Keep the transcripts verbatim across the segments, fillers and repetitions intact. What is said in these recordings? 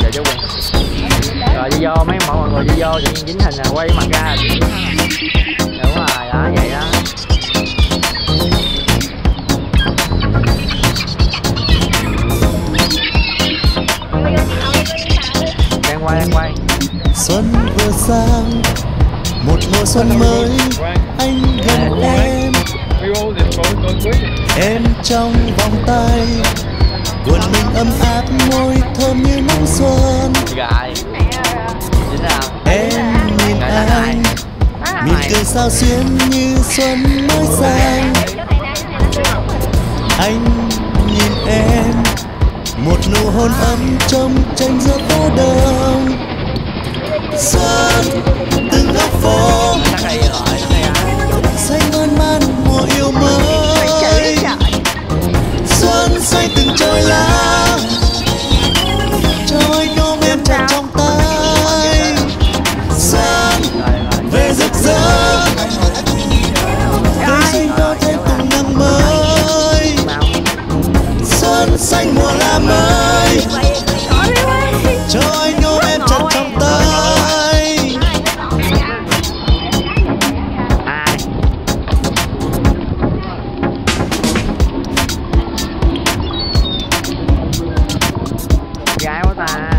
giờ chú Quỳnh. Rồi đi vô mấy mọi người đi vô tự nhiên dính hình là quay mặt ra rồi. Đúng rồi đó, vậy đó. Đang quay đang quay. Xuân vừa sang, một mùa xuân mới, anh gần em, em trong vòng tay, cuốn mình ấm áp môi thơm như nắng xuân. Gài. Em nhìn anh, mỉm cười sao xuyến như xuân mới sang. Anh nhìn em, một nụ hôn ấm trong tranh giữa phố đông. Xuân từng góc phố xanh mơn man mùa yêu mới. Xuân xanh từng trôi lá, cho anh ôm em chặt trong tay. Xuân về rực rỡ, cây xanh to thêm cùng nắng mới. Xuân xanh mùa lá mới, cho anh ôm em chặt trong tay. Gái quá ta.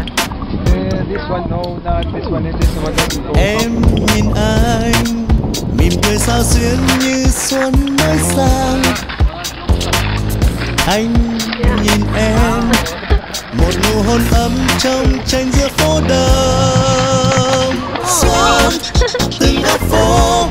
Em nhìn anh, mỉm cười sao xuyến như xuân mới sang. Anh nhìn em, một nụ hôn ấm trong tranh giữa phố đông. Xuân từng góc phố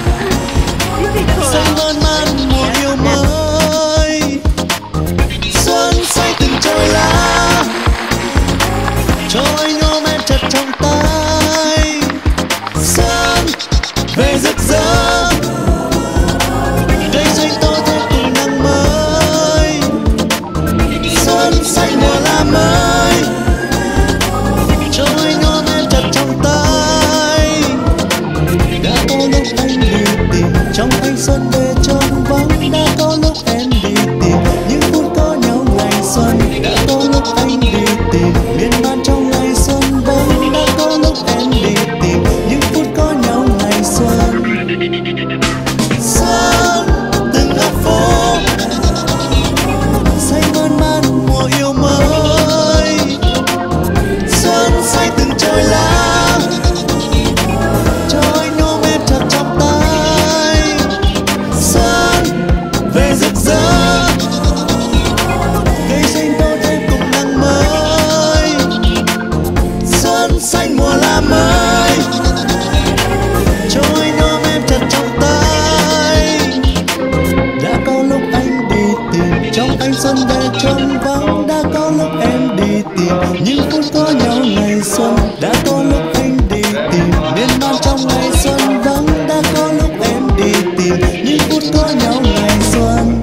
xanh mơn man mùa yêu mới. Xuân xanh từng trôi lá, cho anh ôm em chặt trong tay. Xuân về rực rỡ, cây xanh to thêm cùng nắng mới. Xuân xanh mùa lá mới, cho anh ôm em chặt trong tay. Đã có lúc anh đi tìm trong thanh xuân về trong vắng. Đã có lúc em đi tìm những phút có nhau ngày xuân. Đã có lúc anh đi tìm miên man trong ngày xuân vắng. Đã có lúc em đi tìm những phút có nhau ngày xuân. Xuân từng góc phố xanh mơn man mùa yêu mới. Xuân xanh từng trôi lá, cho anh ôm em chặt trong tay. Xuân về rực rỡ, cây xanh to thêm cùng nắng mới. Xuân xanh mùa lá mới, cho anh ôm em chặt trong tay. Đã có lúc anh đi tìm trong ánh xuân về trong vắng. Đã có lúc em đi tìm những phút có nhau ngày xuân. Đã có lúc anh đi tìm miên man trong ngày xuân vắng. Đã có lúc em đi tìm những phút có nhau ngày xuân.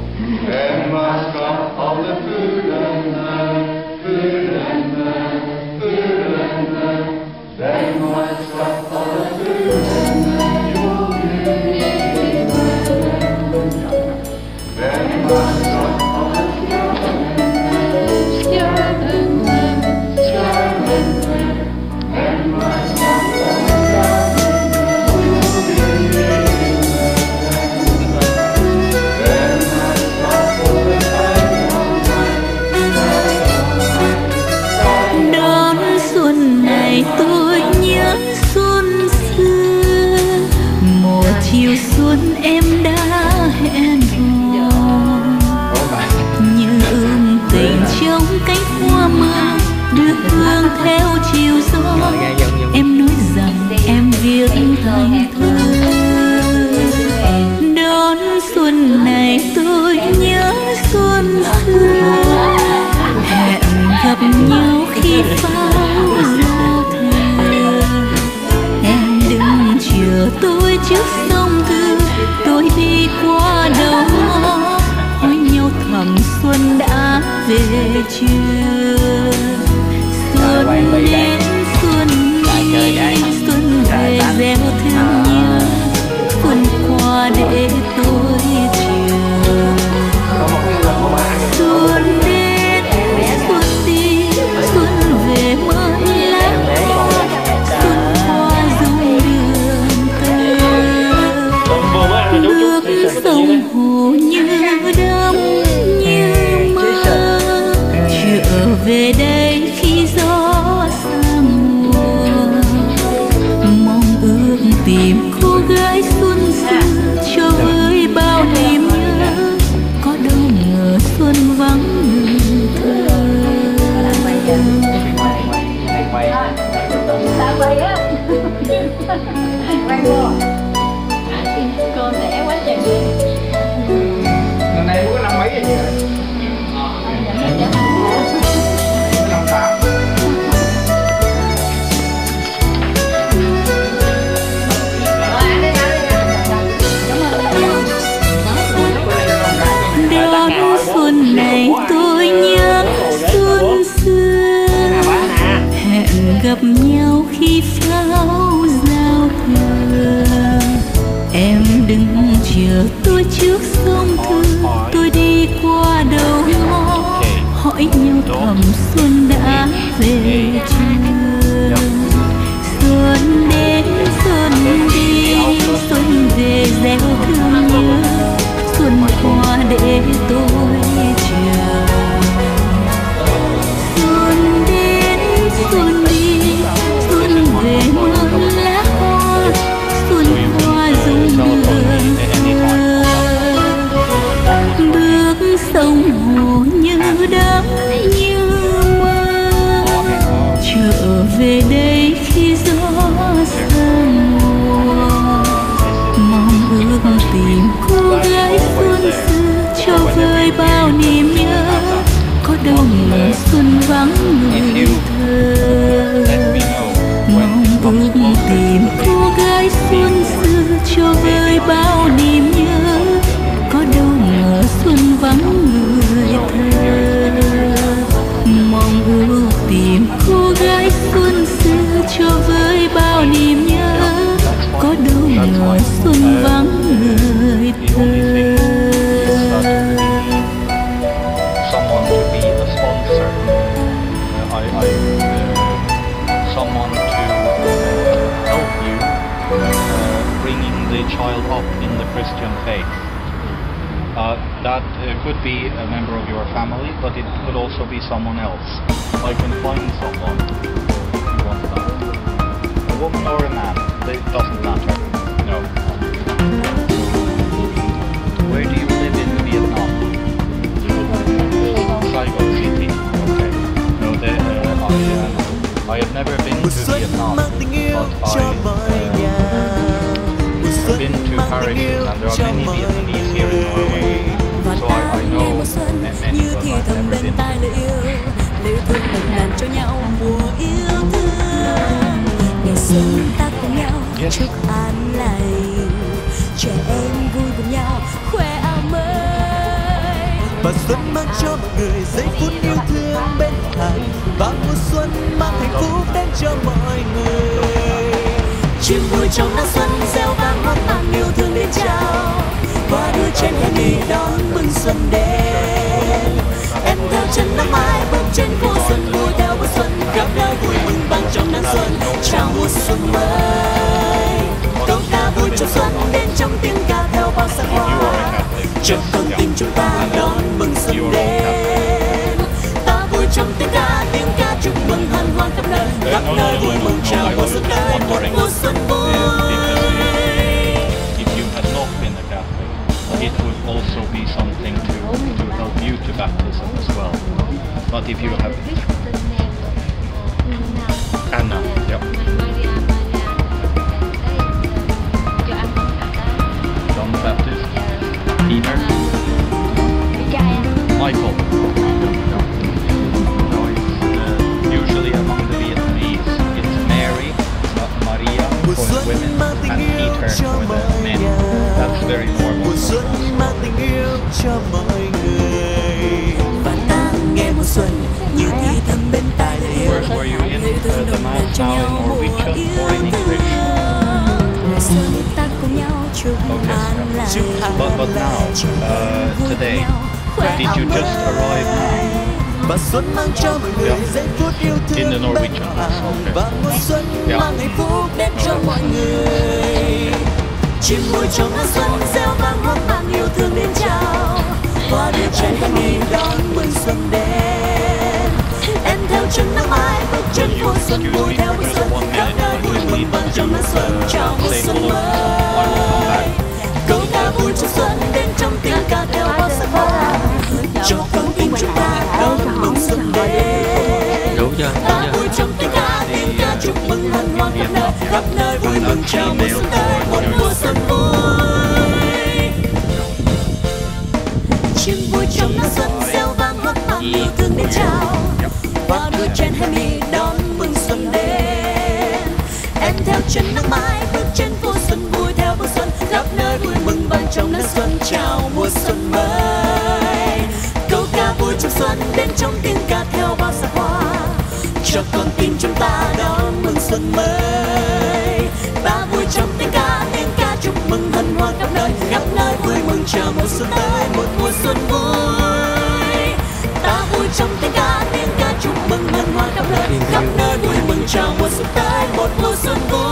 Đón xuân này tôi nhớ xuân xưa, mùa chiều xuân em đã hẹn hò. Như ươm tình trong cánh hoa mơ, đưa hương theo chiều gió. Em nói rằng em viết thành thơ. Đón xuân này tôi nhớ xuân xưa, hẹn gặp nhau khi pháo ra thề. Em đừng chờ tôi trước sông Thư, tôi đi qua đâu hỏi nhau thầm xuân đã về chưa. Xuân đến xuân đi, xuân về gieo thương nhớ. Xuân qua để tôi chờ. Xuân đến xuân đi, xuân về mơ. Cô trẻ quá trời luôn. Lần này có năm mấy rồi chị? Năm tám. Đón xuân này tôi nhớ xuân xưa, hẹn gặp nhau khi pháo giao thừa. Em đừng chờ tôi trước sông Thư, tôi đi qua đầu ngõ hỏi nhau thầm xuân đã về chưa. Xuân đến xuân đi, xuân về gieo thương nhớ, xuân qua để tôi chờ. Xuân đến xuân đi, xuân về muôn lá hoa, xuân qua dung đường thơ. Bước sông hồ như đắm như mơ, trở về đây khi gió xa mùa. Mong ước tìm cô gái xuân xưa cho vơi bao niềm nhớ, có đâu ngờ xuân vắng người thơ. Mong ước tìm cô gái xuân xưa cho vơi bao niềm nhớ, có đâu ngờ xuân vắng người thơ. Mong ước tìm cô gái xuân xưa cho vơi bao niềm nhớ, có đâu ngờ xuân vắng người thơ. Someone to be a sponsor, uh, I, I, uh, someone to uh, help you uh, bringing the child up in the Christian faith. Uh, that uh, could be a member of your family, but it could also be someone else. I can find someone who wants that. A woman or a man, it doesn't matter. No. Where do you live in Vietnam? Saigon City. Okay. No, they, uh, I, uh, I have never been to Vietnam, but I uh, been to parishes, and there are many Vietnamese here in Norway. So I, I know many, but I've never been to. Yes. Và xuân mang cho mọi người giây phút yêu thương bên hàng, và mùa xuân mang hạnh phúc đến cho mọi người. Chim vui trong nắng xuân reo vang ngót mang yêu thương đến chào, qua đôi trên hè nghỉ đón mừng xuân đến. Em theo chân năm mai bước trên phố xuân, vui theo mùa xuân khắp nơi vui mừng vang trong nắng xuân chào mùa xuân mới. Câu ca vui trong xuân đến trong tiếng ca theo bao sắc hoa, chợt con tim chúng ta đón mừng xuân đến. Ta vui trong tiếng ca, tiếng ca chúc mừng hân hoan khắp nơi, khắp nơi vui mừng chào mùa xuân đến, một mùa xuân vui. If you had not been a Catholic, it would also be something to, to help you to baptism as well. But if you have Anna, yeah. John the Baptist, Peter, Michael. No, it's uh, usually among the Vietnamese. It's Mary, uh, Maria for the women, and Peter for the men. That's very normal. Mùa xuân mang tình yêu cho mọi người, và ta nghe mùa xuân như thì thầm bên tai lời yêu. Were, were you in uh, the mass now in Norwegian or in English? Okay, yeah. But, but now, uh, today, did you just arrive now? Và xuân mang cho mọi người giây phút yêu thương In the Norwegian mass, okay. và mùa xuân Yeah. mang hạnh phúc đến cho mọi người. Chim vui trong nắng xuân reo vang ngót mang yêu thương đến chào, qua đôi chân em đi đón mừng xuân đến. Em theo chân nắng mai bước chân phố xuân, vui theo mùa xuân khắp nơi vui mừng vang trong nắng xuân chào mùa xuân mới. Câu ca vui trong xuân đến trong tiếng ca theo bao sắc hoa, cho con tim chúng ta đón mừng xuân đến. Đủ chưa? Ta vui trong tiếng ca, tiếng ca chúc mừng hân hoan khắp nơi, khắp nơi vui mừng chào mùa xuân tới, một mùa xuân vui. Chim vui trong nắng xuân reo vang hót vang yêu thương đến chào, và đôi trên hai mi đón mừng xuân đến. Em theo chân nắng mai bước trên phố xuân vui theo bước xuân, khắp nơi vui mừng vang trong nắng xuân chào mùa xuân mới. Câu ca vui trong xuân đến trong tiếng ca theo bao xa hoa, cho con tim chúng ta đón mừng xuân mới. Ta vui trong tiếng ca, tiếng ca chúc mừng hân hoan khắp nơi, khắp nơi vui mừng chào mùa xuân tới, một mùa xuân vui. Ta vui trong tiếng ca, tiếng ca chúc mừng hân hoan khắp nơi, khắp nơi vui mừng chào mùa xuân tới, một mùa xuân vui.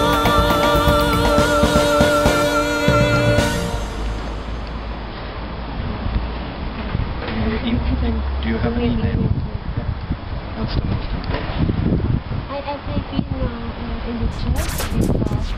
Do you have an email? That's the most important. I, I take in, uh, in the church because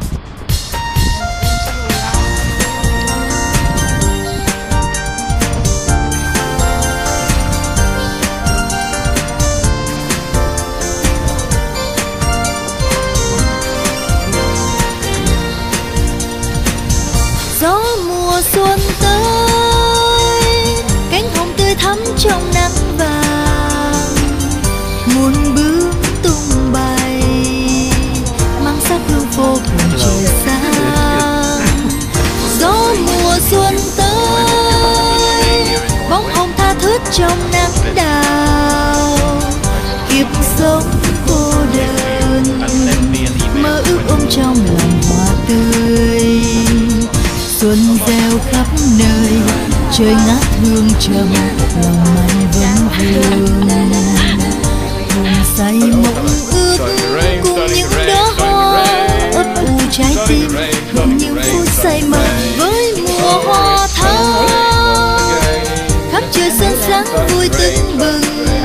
gió mùa xuân tới, cánh hồng tươi thắm trong nắng vàng, muôn bướm tung bay mang sắc hương phố cùng trời sáng. Gió mùa xuân tới, bóng hồng tha thướt trong nắng đào, kiếp sống cô đơn mơ ước ôm trong lòng hoa tươi. Xuân reo khắp nơi, trời ngát hương trầm, lòng mây vẫn vương. Hồn say mộng ước cùng những đóa hoa ấp ủ trái tim, cùng những phút say mơ với mùa hoa thắm. Khắp trời xuân sáng vui tưng bừng,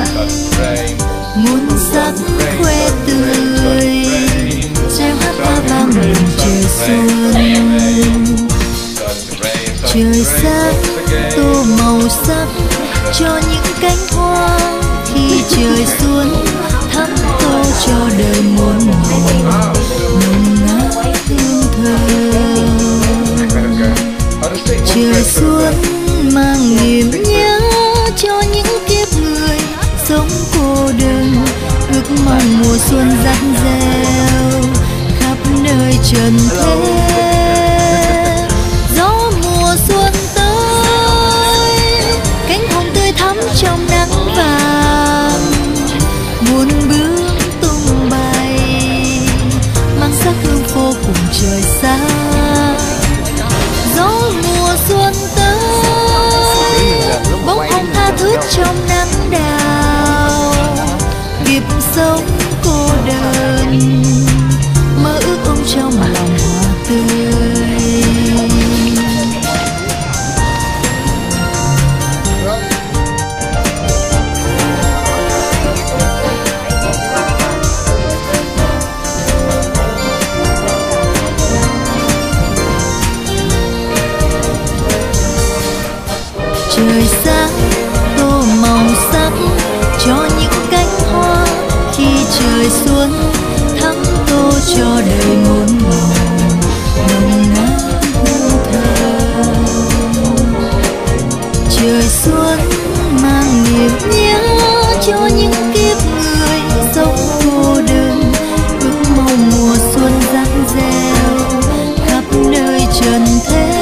muôn sắc khoe tươi, reo hát ta vang mừng trời xuân. Trời sáng tô màu sắc cho những cánh hoa, khi trời xuân thắm tô cho đời muôn màu nồng nát hương thơm. Trời xuân mang niềm nhớ cho những kiếp người sống cô đơn, ước mong mùa xuân dắt reo khắp nơi trần thế. Xuân tới, cánh hồng tươi thắm trong nắng vàng, muôn bướm tung bay mang sắc hương phố cùng trời sáng. Gió mùa xuân tới, bóng hồng tha thướt trong nắng đào, kiếp sống cô đơn mơ ước ôm trong lòng hoa tươi. Trời sáng tô màu sắc cho những cánh hoa, khi trời xuân thắm tô cho đời muôn màu nồng nát hương thơm. Trời xuân mang niềm nhớ cho những kiếp người sống cô đơn, ước mong mùa xuân dắt reo khắp nơi trần thế.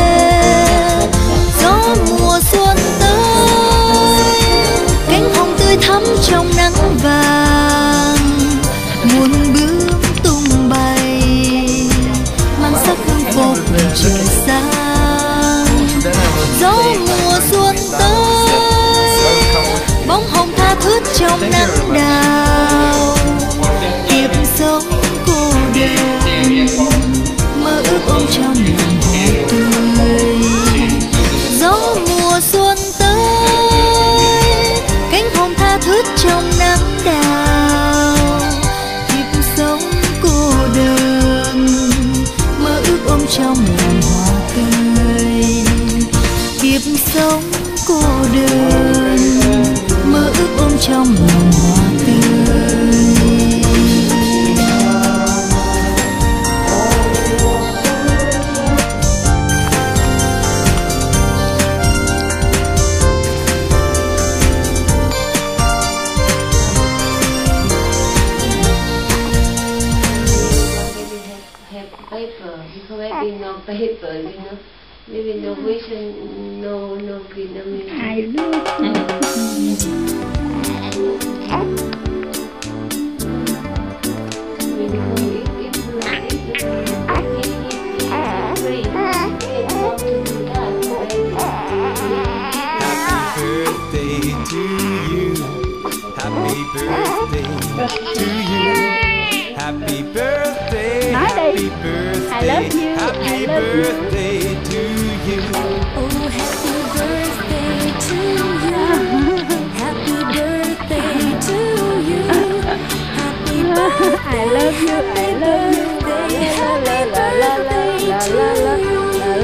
Xuân tới, cánh hồng tươi thắm trong nắng vàng, muôn bướm tung bay mang sắc hương phố cùng trời sáng. Gió mùa xuân tới, bóng hồng tha thướt trong nắng đào, kiếp sống cô đơn mơ ước ôm trong lòng hoa tươi. Gió mùa xuân tới, cánh hồng tha thướt trong nắng đào, kiếp sống cô đơn mơ ước ôm trong lòng hoa tươi. Kiếp sống cô đơn mơ ước ôm trong lòng hoa tươi. paper, you know. Maybe Norwegian, no, no Vietnamese. I love Maybe only if you like it, if it's free, it's not to do that. Happy birthday to you. Happy birthday to you. Happy birthday. Nói đi. Happy birthday. I love you. Happy I love you. birthday to you. Oh, happy birthday to you. Happy birthday to you. Happy birthday. I love you. I love you. Happy birthday to you.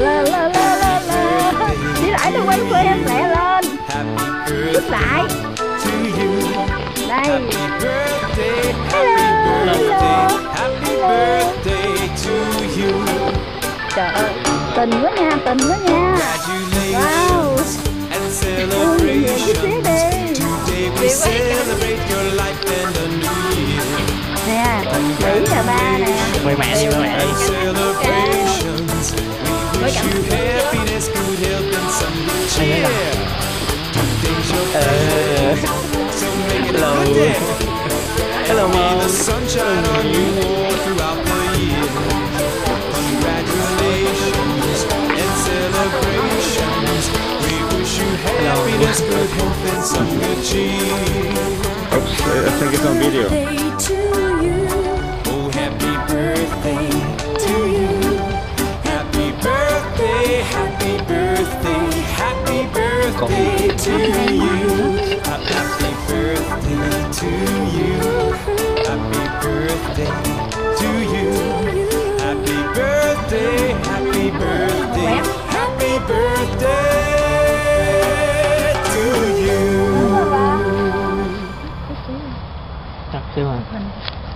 Đi lại nó quay quay em lẹ lên. Happy Giúp lại. birthday to you. Đây. Happy birthday. Happy birthday. Happy birthday to you. Trời ơi, tình quá nha, tình quá nha. Wow. And Ôi, nhiều cái xíu celebrations. đi. Today we celebrate your life and a new year. Nè, Mỹ là ba nè. Mời mẹ đi, mời mẹ đi. And celebrations. We wish you happiness, good health, and some good cheer. Today's your birthday, so make it a Hello. good day. Hello, May Mom. the sunshine on you all throughout the year. Congratulations and celebrations. We wish you happiness, good health, and some good cheer. Oops, I think it's on video. Birthday to you. Oh, happy birthday to you. Happy birthday, happy birthday, happy birthday to you. Happy birthday to you. Happy birthday to you. Happy birthday, happy birthday, happy birthday to you. Chắc xíu à.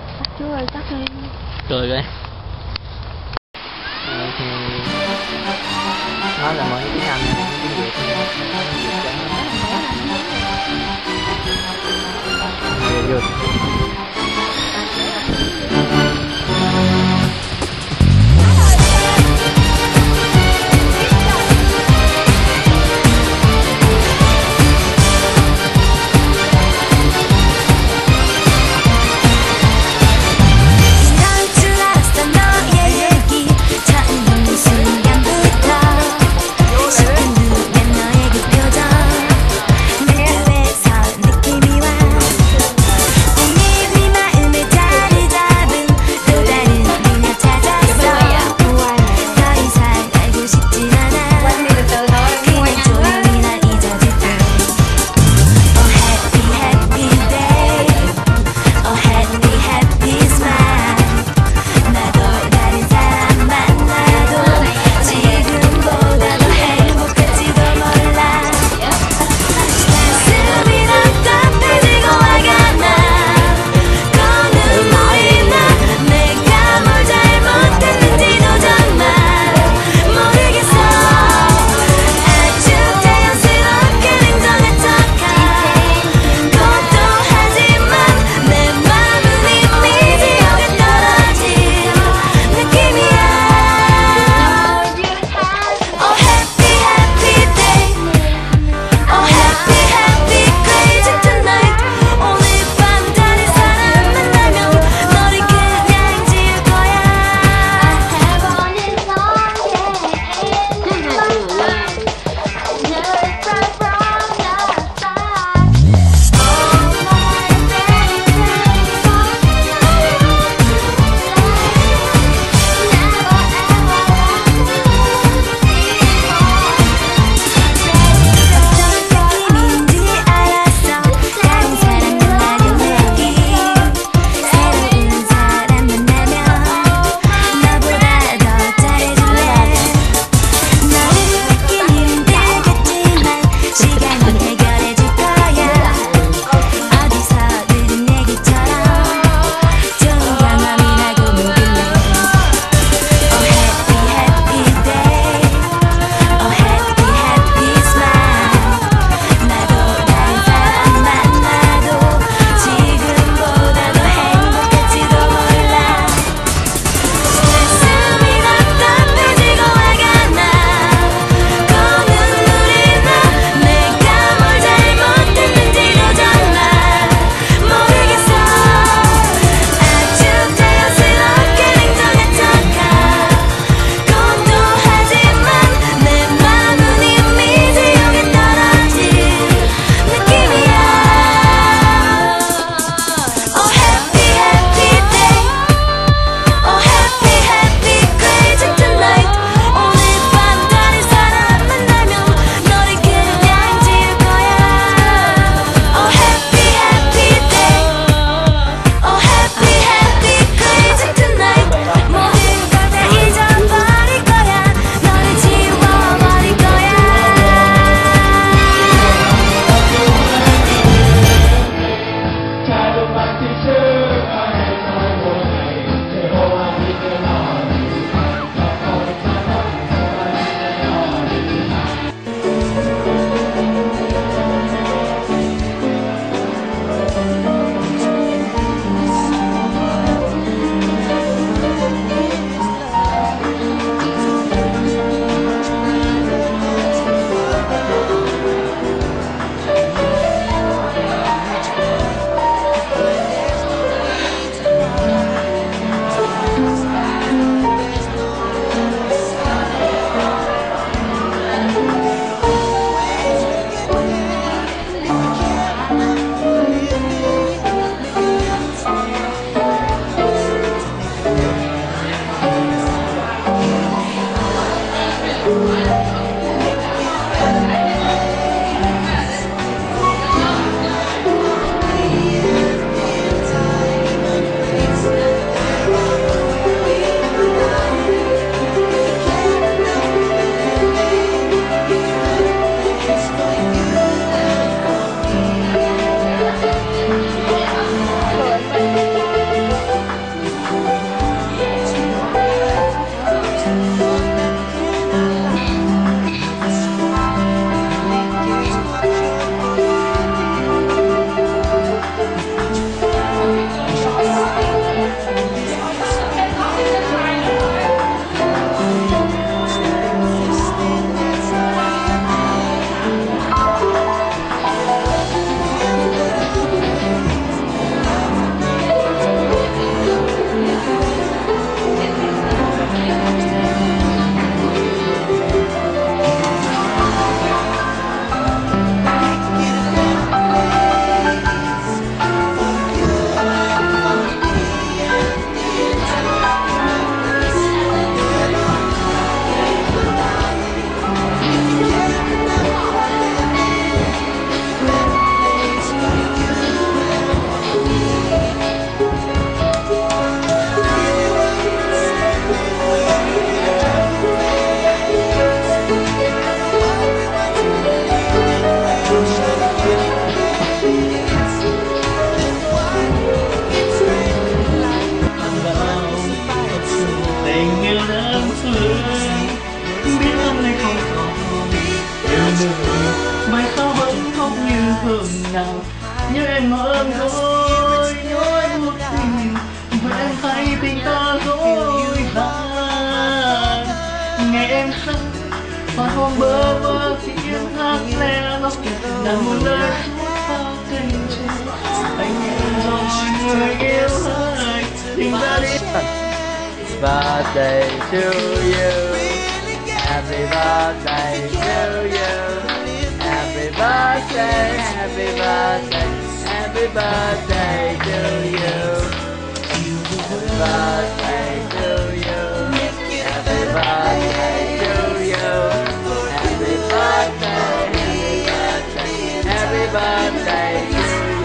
như em ơn tôi nói một tình vậy em thấy tình ta dối gian. Ngày em sống hoa hồng bơ vơ tiếng hát lẻ loi là một lời suốt bao tình trình. Anh yêu rồi người yêu hỡi tình ta đi. Birthday to you, happy birthday to you, happy birthday, happy birthday, happy birthday to you, happy birthday to you, happy birthday to you, happy birthday, happy birthday, happy birthday to you.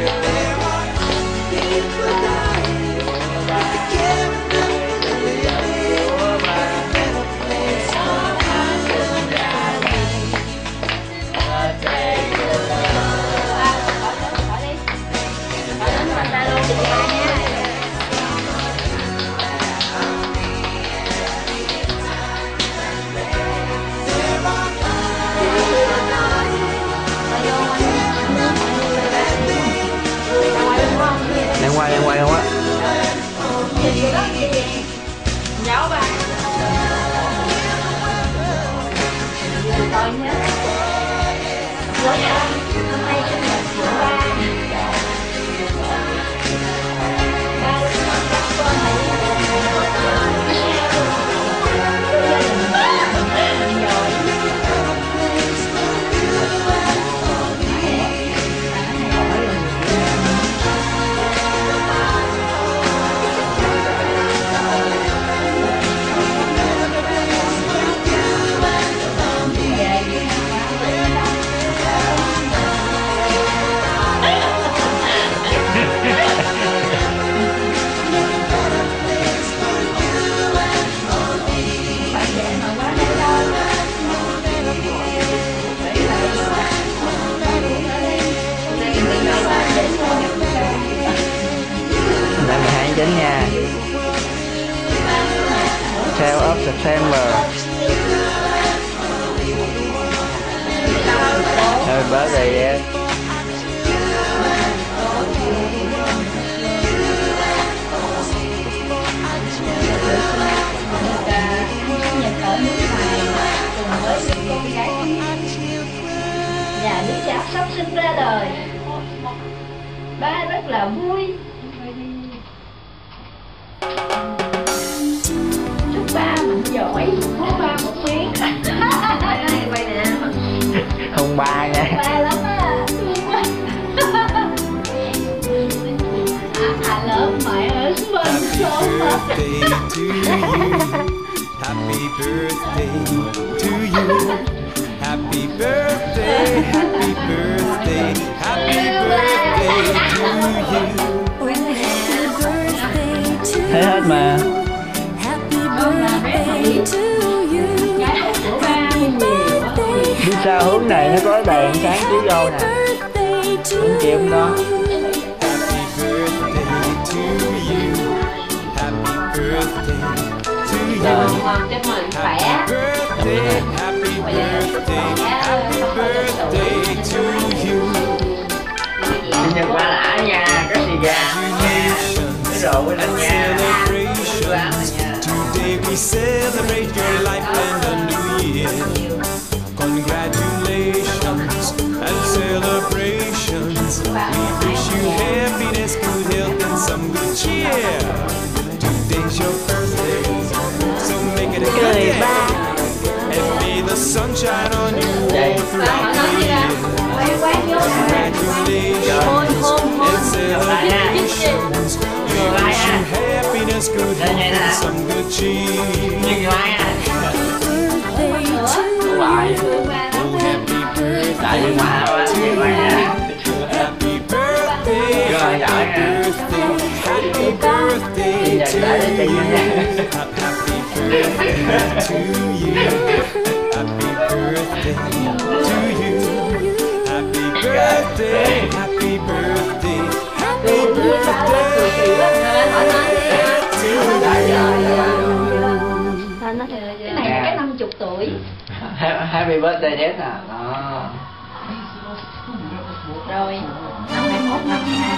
Đang quay, đang quay không á? Nhớ ba. Rồi nhé. Rồi nhé. Hôm nay sinh nhật của ba. Ba các con hãy chín nha. twelve of September. Happy birthday yeah. Và đứa cháu sắp sinh ra đời. Ba rất là vui. Chúc ba mạnh giỏi. Chúc ba một miếng. Quay nè. Không ba nha. Ba lắm á. I love my husband so much. Happy birthday to you. Happy birthday, happy birthday, happy birthday to you. Thấy hết mà. Happy birthday to you. Happy birthday. Đi sao hướng này nó có đèn sáng chiếu vô nè. Không chịu không đó. Rồi. Cho mình khỏe. Happy birthday, happy birthday to you. Sinh nhật qua lã nha, có xì gà nha, cái đồ của anh nha. Today we celebrate your life and a new year. Congratulations and celebrations. We wish you happiness, good health and some good cheer. Today's your birthday, so make it a good day. And may the sun shine on you all throughout the year. Congratulations and celebrations. We wish you happiness, good health and some good cheer. Hoài. Tại vì mà Happy birthday, happy birthday, happy birthday to you. Happy birthday to you. Happy birthday to you. Happy birthday, happy birthday, happy birthday to you. Cái này là cái năm chục tuổi. Happy birthday Dad à. Đó. Rồi năm hai mốt năm hai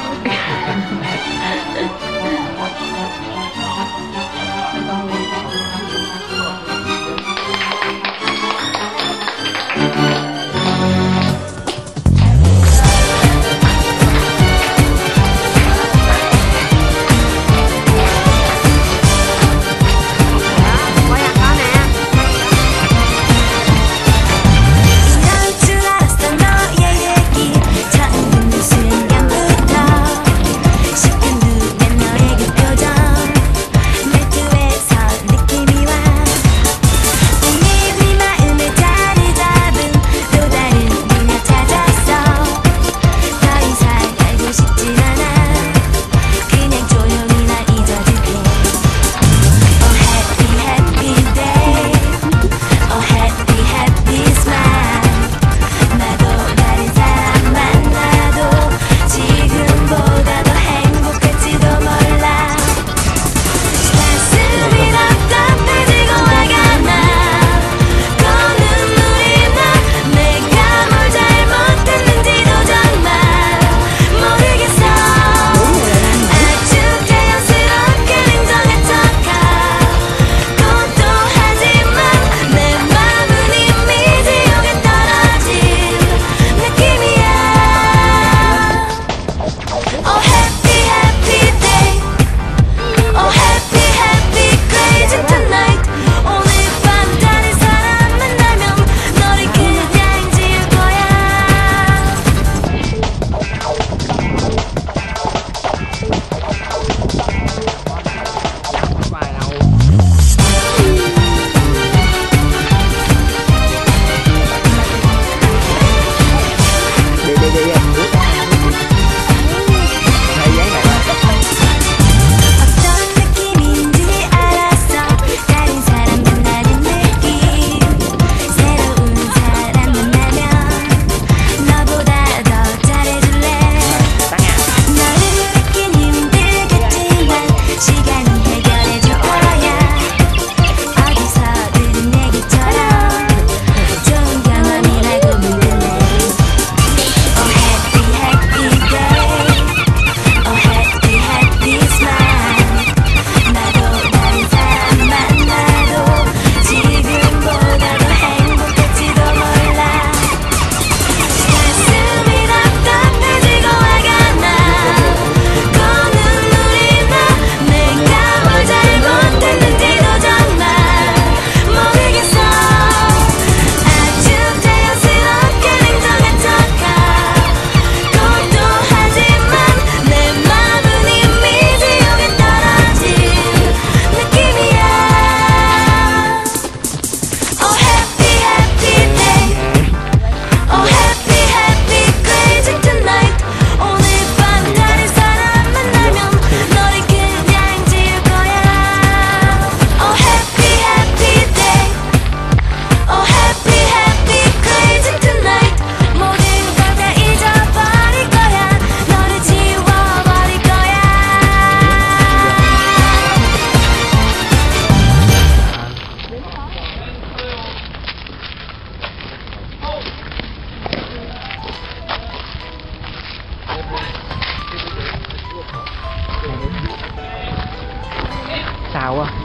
Sao á,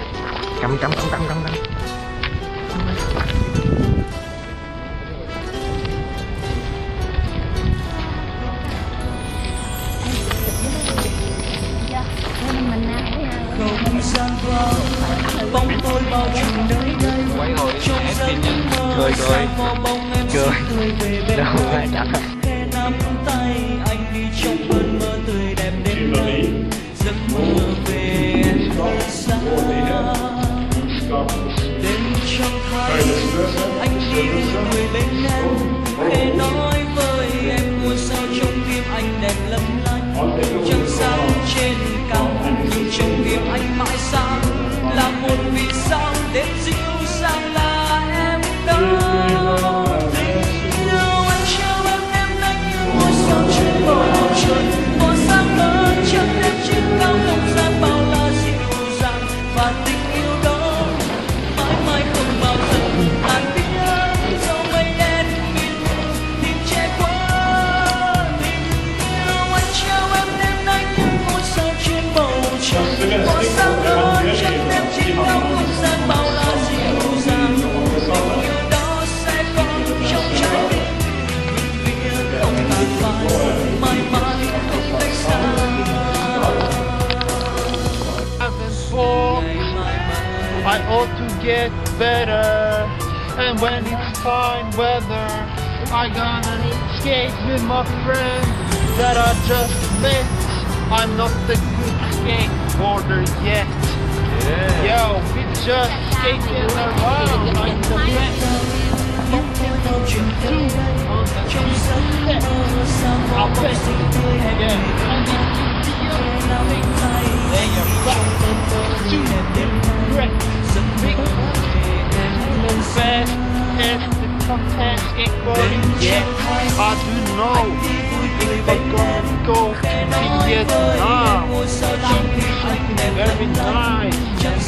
cầm cầm cầm cầm cầm cầm. Quay rồi hết pin nha. Cười cười cười đâu phải chắc nắm tay anh đi trong cơn mơ tươi đẹp đến đây, giấc mơ về nơi xa đến trong tháng anh đi người bên em để nói với em ngôi sao trong tim anh đẹp lấp lánh, trăng sáng trên cao nhưng trong tim anh mãi sáng là một vì sao đêm dịu dàng là em đó. Một sáng mơ chẳng đẹp trên cao không gian bao la dịu dàng và tình yêu đó mãi mãi không bao giờ tan biến. Dẫu mây đen nghìn tìm che khuất I ought to get better. And when it's fine weather, I gonna skate with my friends that I just met. I'm not a good skateboarder yet. Yeah. Yo, we just skating around like the best. You can do on the step. I'll bet you. Yeah. There you go. Student breath. The big fast as the top ten skateboarding yet. I do know if they gonna go to Vietnam. Very nice.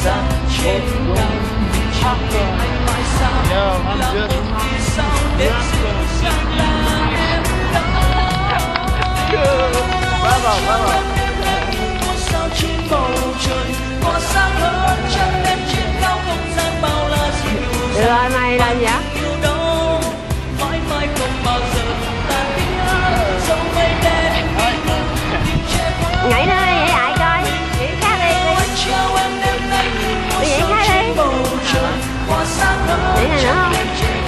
Yo, I'm just bravo, bravo. Được rồi, mày làm gì vậy? Nhảy nữa đi, nhảy lại coi. Nhảy khác đi, đi. Đi nhảy khác đi. Nhảy này nữa không?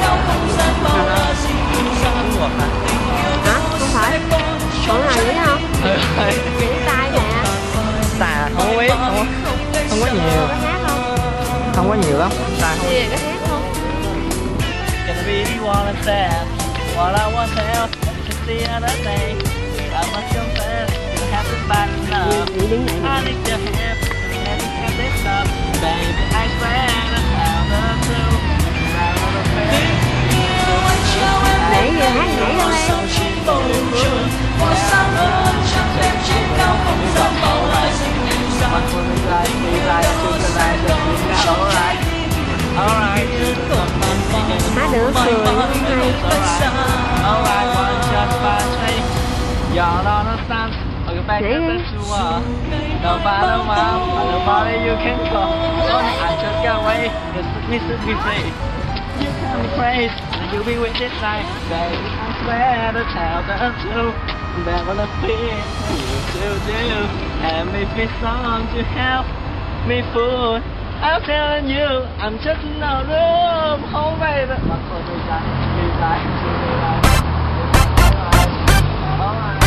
Hả? Không phải. Còn nào nhảy không? Nhảy tay nè. Tài không có biết, không có, không có nhiều. Có hát không? Không có nhiều lắm. Tài không. Gì có hát không? Gonna be the one that's sad. What I want to tell is the other day. I must confess, you haven't bad enough. I need your help, let me have this up. Baby, I swear that I'll love you. Nhảy vừa hát nhảy đâu em. Hát được cười không hay. Y'all understand? I'll get back to the tour. No matter what, nobody you can call. I just got away. It's Mississippi. You come crazy, and you'll be with this night. Baby, I swear to tell the truth. That wanna feel you to do. And me feel song to help me fool. I'm telling you, I'm just in a room. Oh baby, my phone is like, is like, is like. Alright.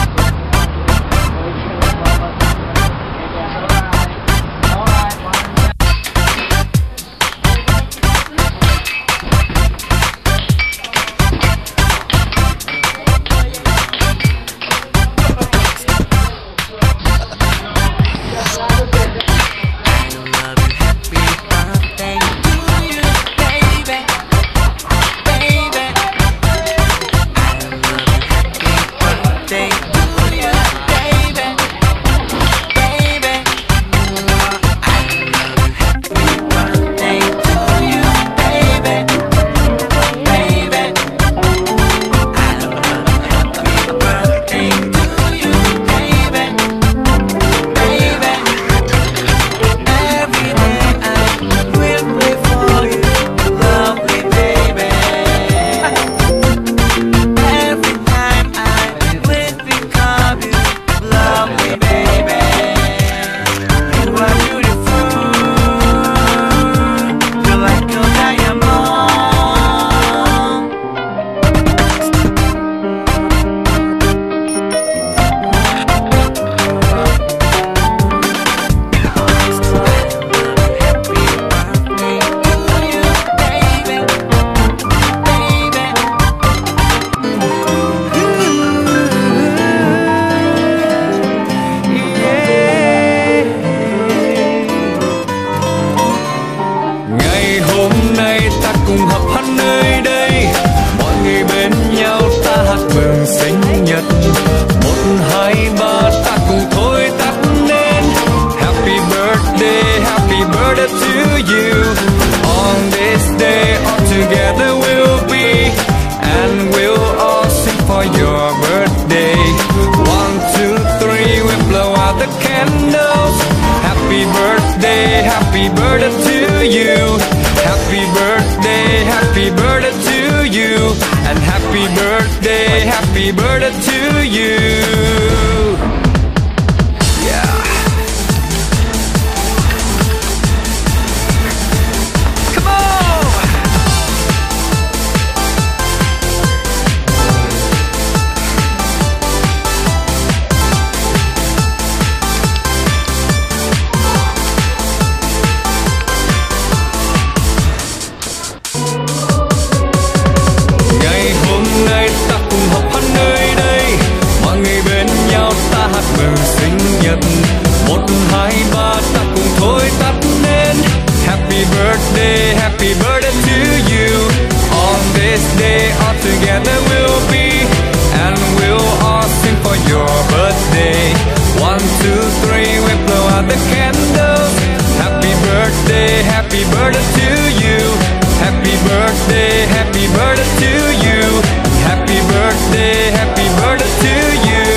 Happy birthday to you. Happy birthday, happy birthday to you. And happy birthday, happy birthday to you. Yeah. nào ta hát mừng sinh nhật. Một hai ba ta cùng thôi tắt nên. Happy birthday, happy birthday to you. On this day all together we'll be, and we'll all sing for your birthday. One, two, three, we blow out the candles. Happy birthday, happy birthday to you. Happy birthday, happy birthday to you. Happy birthday, happy birthday to you.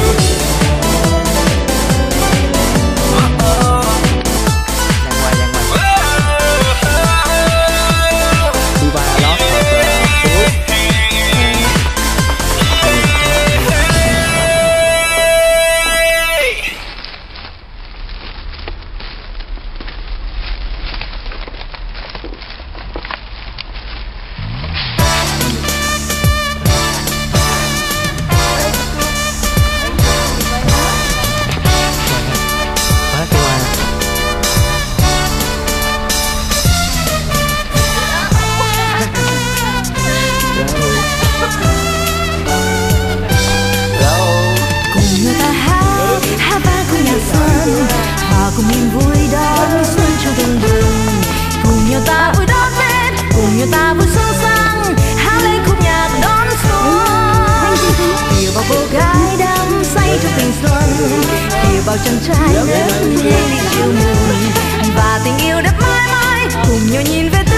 Cùng niềm vui đón xuân trong từng đường, cùng nhau ta vui đón Tết, cùng nhau ta vui xuân sang, hát lên khúc nhạc đón xuân. Kiều bao cô gái đắm say trong tình xuân, kiều bao chàng trai ngất ngây chiều mừng, và tình yêu đẹp mãi mãi cùng nhau nhìn về